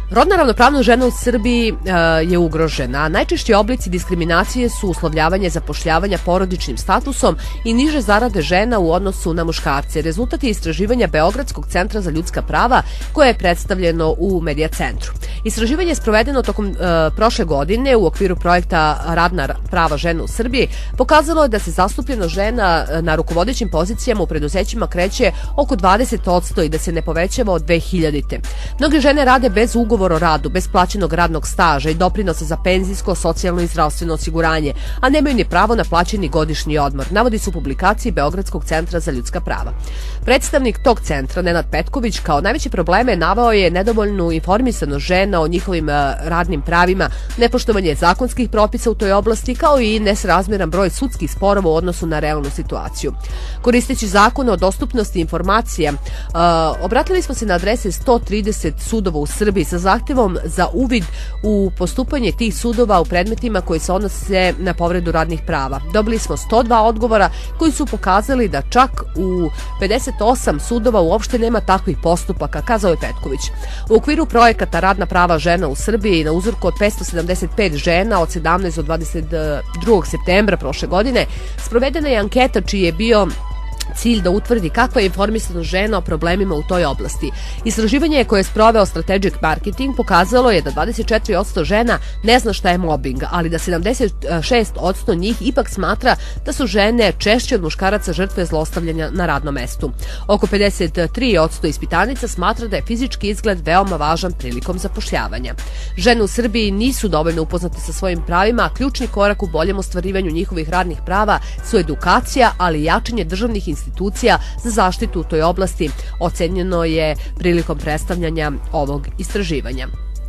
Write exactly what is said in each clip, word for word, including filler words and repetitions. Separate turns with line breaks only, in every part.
Rodna ravnopravnost žena u Srbiji uh, je ugrožena. Najčešći oblici diskriminacije su uslovljavanje zapošljavanja porodičnim statusom i niže zarade žena u odnosu na muškarce. Rezultat je istraživanja Beogradskog centra za ljudska prava koje je predstavljeno u Medija centru. Istraživanje je sprovedeno tokom uh, prošle godine u okviru projekta Radna prava žena u Srbiji. Pokazalo je da se zastupljenost žena na rukovodećim pozicijama u preduzećima kreće oko dvadeset posto i da se ne povećava od dve hiljadite. Mnoge žene rade bez ugovora o radu, bez plaćenog radnog staža i doprinosa za penzijsko, socijalno i zdravstveno osiguranje, a nemaju ni pravo na plaćeni godišnji odmor, navodi se u publikaciji Beogradskog centra za ljudska prava. Predstavnik tog centra, Nenad Petković, kao najveće probleme naveo je nedovoljnu informisanost žena o njihovim radnim pravima, nepoštovanje zakonskih propisa u toj oblasti, kao i nesrazmjeran broj sudskih sporova u odnosu na realnu situaciju. Koristeći zakon o dostupnosti informacija, obratili smo se na adrese sto trideset sudova u Srbiji sa zahtevom za uvid u postupanje tih sudova u predmetima koji se odnose na povredu radnih prava. Dobili smo sto dva odgovora koji su pokazali da čak u pedeset osam sudova uopšte nema takvih postupaka, kazao je Petković. U okviru projekata Radna prava žena u Srbiji na uzorku od petsto sedamdeset pet žena od sedamnaest do dvadeset drugog septembra prošle godine sprovedena je anketa čiji je bio cilj da utvrdi kakva je informisanost žena o problemima u toj oblasti. Istraživanje koje je sproveo Strategic Marketing pokazalo je da dvadeset četiri posto žena ne zna šta je mobbing, ali da sedamdeset šest posto njih ipak smatra da su žene češće od muškaraca žrtve zlostavljanja na radnom mestu. Oko pedeset tri posto ispitanica smatra da je fizički izgled veoma važan prilikom zapošljavanja. Žene u Srbiji nisu dovoljno upoznate sa svojim pravima, a ključni korak u boljem ostvarivanju njihovih radnih prava su edukacija, ali i jačanje državnih institucija za zaštitu u toj oblasti, ocenjeno je prilikom predstavljanja ovog istraživanja.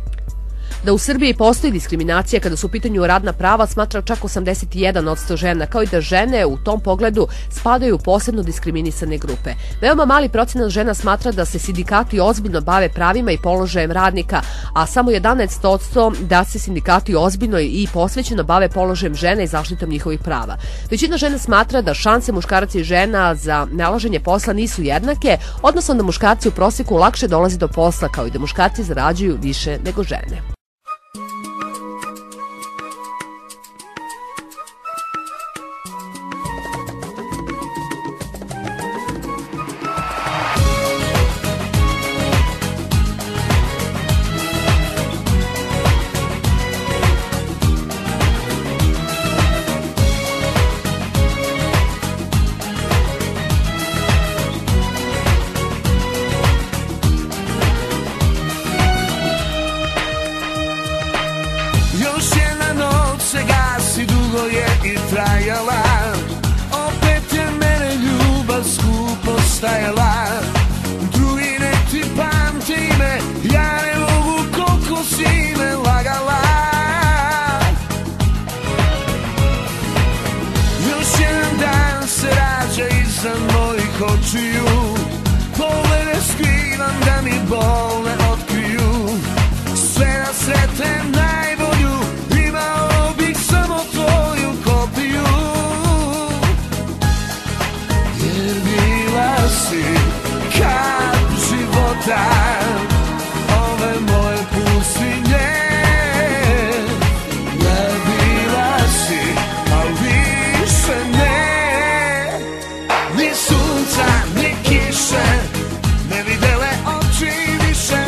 Da u Srbiji postoji diskriminacija kada su u pitanju radna prava smatra čak osamdeset jedan posto žena, kao i da žene u tom pogledu spadaju u posebno diskriminisane grupe. Veoma mali procenat žena smatra da se sindikati ozbiljno bave pravima i položajem radnika, a samo jedanaest posto da se sindikati ozbiljno i posvećeno bave položajem žena i zaštitom njihovih prava. Većina žena smatra da šanse muškaraca i žena za nalaženje posla nisu jednake, odnosno da muškarci u proseku lakše dolaze do posla, kao i da muškarci zarađuju više nego žene.
Opet je mene ljubav skupo stajala, drugi ne ti pamte ime, ja ne mogu koliko si me lagala. Još jedan dan se rađa iza mojih očiju, poglede skrivam da mi bol ne otkriju, sve na sretem najbolju, imao bih samo tvoju kopiju. Jer bila si kap života ove moje pustinje. Ja bila si, a više ne. Ni sunca, ni kiše, ne videle oči više.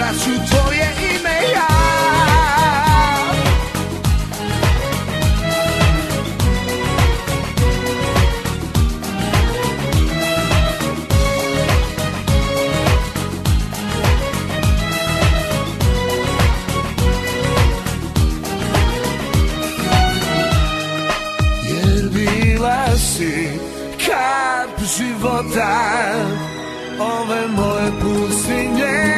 izmislat ću tvoje ime ja. Jer bila si kap života ove moje pustinje,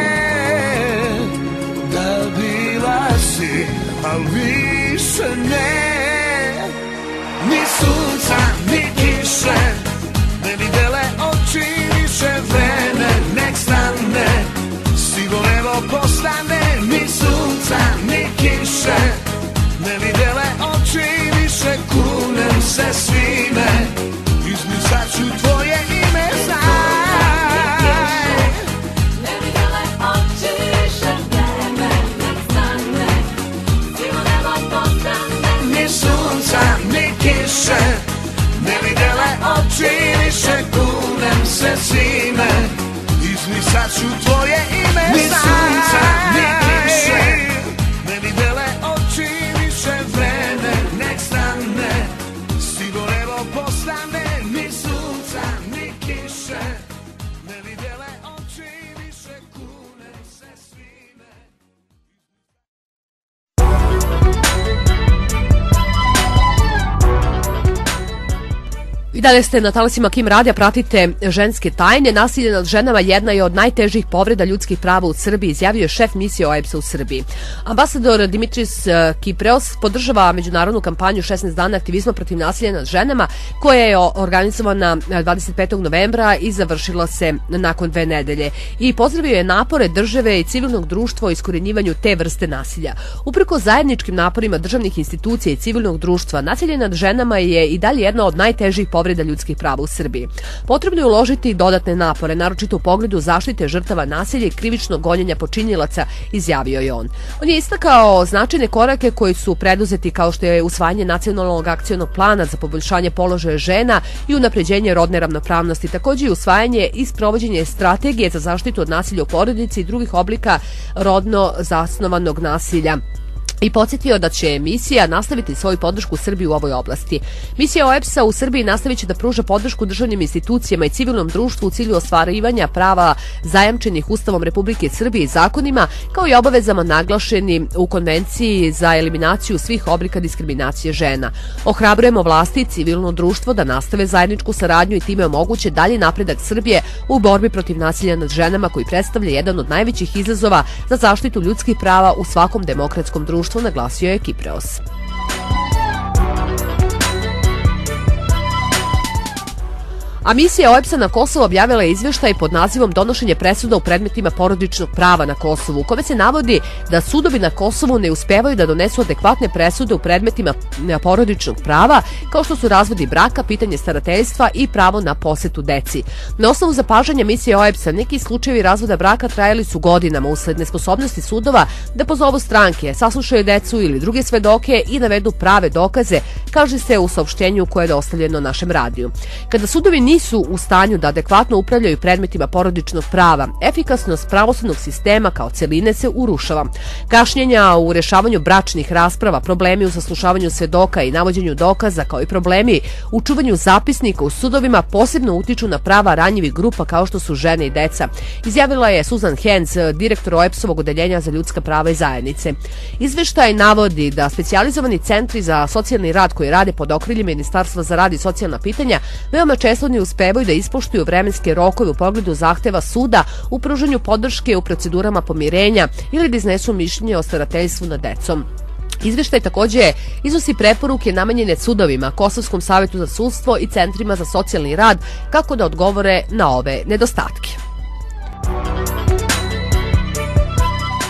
da bila si, al više ne. Ni sunca, ni kiše, ne videle oči više vreme, nek stane, sivo nebo postane. Ni sunca, ni kiše, ne videle oči više, kunem se svime, izmislat ću tvoje ime, znaj.
Ne videle oči više vreme, nek stane, sivo nebo postane.
Ni sunca, ni kiše, ne videle oči više, kunem se svime, izmislat ću tvoje ime, znaj. Ni sunca, ni kiše, ne videle oči više vreme, nek stane, sivo nebo postane. Ni sunca, ni kiše, ne videle oči više, kunem se svime.
I dalje ste na talasima Kim radija, pratite ženske tajne. Nasilje nad ženama jedna je od najtežih povreda ljudskih prava u Srbiji, izjavio je šef misije O E B S-a u Srbiji. Ambasador Dimitris Kipreos podržava međunarodnu kampanju šesnaest dana aktivizma protiv nasilja nad ženama, koja je organizovana dvadeset petog novembra i završila se nakon dve nedelje. I pozdravio je napore države i civilnog društva o iskorenjivanju te vrste nasilja. Uprko zajedničkim naporima državnih institucija i civilnog društva, nasilje nad ženama je i dalje jedna od najtežih povreda ljudskih prava u Srbiji. Potrebno je uložiti dodatne napore, naročito u pogledu zaštite žrtava nasilja i krivičnog gonjenja počinilaca, izjavio je on. On je istakao značajne korake koji su preduzeti, kao što je usvajanje nacionalnog akcionog plana za poboljšanje položaja žena i unapređenje rodne ravnopravnosti, takođe i usvajanje i sprovođenje strategije za zaštitu od nasilja u porodici i drugih oblika rodno zasnovanog nasilja. I podsjetio da će misija nastaviti svoju podršku Srbiji u ovoj oblasti. Misija O E B S-a u Srbiji nastavit će da pruža podršku državnim institucijama i civilnom društvu u cilju ostvarivanja prava zajamčenih Ustavom Republike Srbije i zakonima, kao i obavezama naglašeni u Konvenciji za eliminaciju svih oblika diskriminacije žena. Ohrabrujemo vlasti i civilno društvo da nastave zajedničku saradnju i time omoguće dalji napredak Srbije u borbi protiv nasilja nad ženama, koji predstavlja jedan od najvećih izazova za zaštitu ljudskih prava u svakom demokratskom društvu, naglasio je Kipreos. A misija O E B S-a na Kosovo objavila je izveštaj pod nazivom Donošenje presuda u predmetima porodičnog prava na Kosovu, u kome se navodi da sudovi na Kosovu ne uspevaju da donesu adekvatne presude u predmetima porodičnog prava, kao što su razvodi braka, pitanje starateljstva i pravo na posetu deci. Na osnovu zapažanja misije O E B S-a, neki slučajevi razvoda braka trajali su godinama usled nesposobnosti sudova da pozovu stranke, saslušaju decu ili druge svedoke i navedu prave dokaze, kaže se u saopštenju koje je dostavljeno našem radiju. Kada sudovi nisu u stanju da adekvatno upravljaju predmetima porodičnog prava, efikasnost pravosudnog sistema kao celine se urušava. Kašnjenja u rešavanju bračnih rasprava, problemi u saslušavanju svedoka i navođenju dokaza, kao i problemi u čuvanju zapisnika u sudovima posebno utiču na prava ranjivih grupa kao što su žene i deca, izjavila je Susan Hens, direktor O E B S-ovog odeljenja za ljudska prava i zajednice. Izveštaj navodi da specijalizovani centri za socijalni rad koji rade pod okriljem Ministarstva za rad i socijalna pitanja veoma često ne uspevaju da ispoštuju vremenske rokove u pogledu zahteva suda u pružanju podrške u procedurama pomirenja ili da iznesu mišljenje o starateljstvu nad decom. Izveštaj takođe iznosi preporuke namenjene sudovima, Kosovskom savetu za sudstvo i centrima za socijalni rad kako da odgovore na ove nedostatke.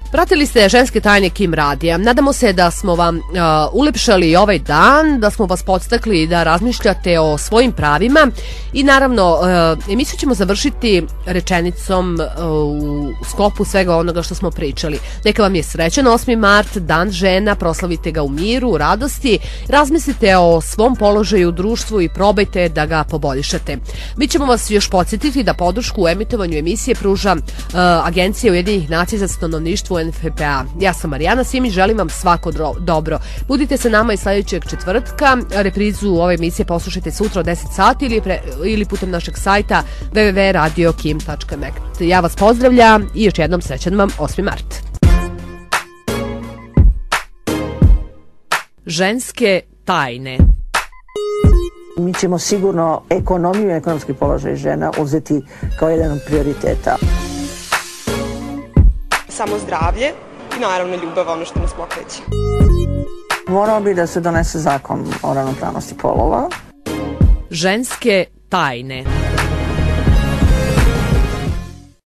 Pratili ste Ženske tajne Kim radija. Nadamo se da smo vam uh, ulepšali ovaj dan, da smo vas podstakli da razmišljate o svojim pravima i naravno uh, emisiju ćemo završiti rečenicom uh, u sklopu svega onoga što smo pričali. Neka vam je srećan osmi mart, dan žena, proslavite ga u miru, u radosti, razmislite o svom položaju u društvu i probajte da ga poboljšate. Mi ćemo vas još podsjetiti da podršku u emitovanju emisije pruža uh, Agencija Ujedinjenih nacija za stanovništvo U N F P A. Ja sam Marijana Simić, želim vam svako dobro. Budite sa nama i sljedećeg četvrtka. Reprizu ove emisije poslušajte sutra od deset sati ili, pre, ili putem našeg sajta w w w tačka radio kim tačka net. Ja vas pozdravljam i još jednom srećan vam osmi mart. Ženske tajne.
Mi ćemo sigurno ekonomiju i ekonomski položaj žena uzeti kao jedan od prioriteta.
Samo zdravlje i naravno ljubav, ono što nas pokreće.
Morao bi da se donese zakon o ravnopravnosti polova.
Ženske tajne.